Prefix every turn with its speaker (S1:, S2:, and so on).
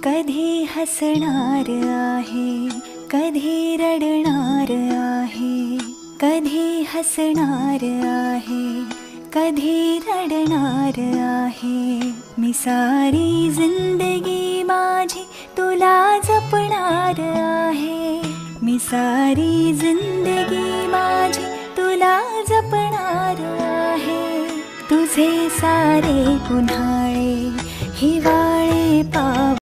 S1: कधी हसणार आहे, कधी रडणार आहे, कधी हसणार आहे, कधी रडणार आहे. मी सारी जिंदगी माझी तुला जपणार आहे. मी सारी जिंदगी माझी तुला जपणार आहे. तुझे सारे उन्हाळे हिवाळे पाव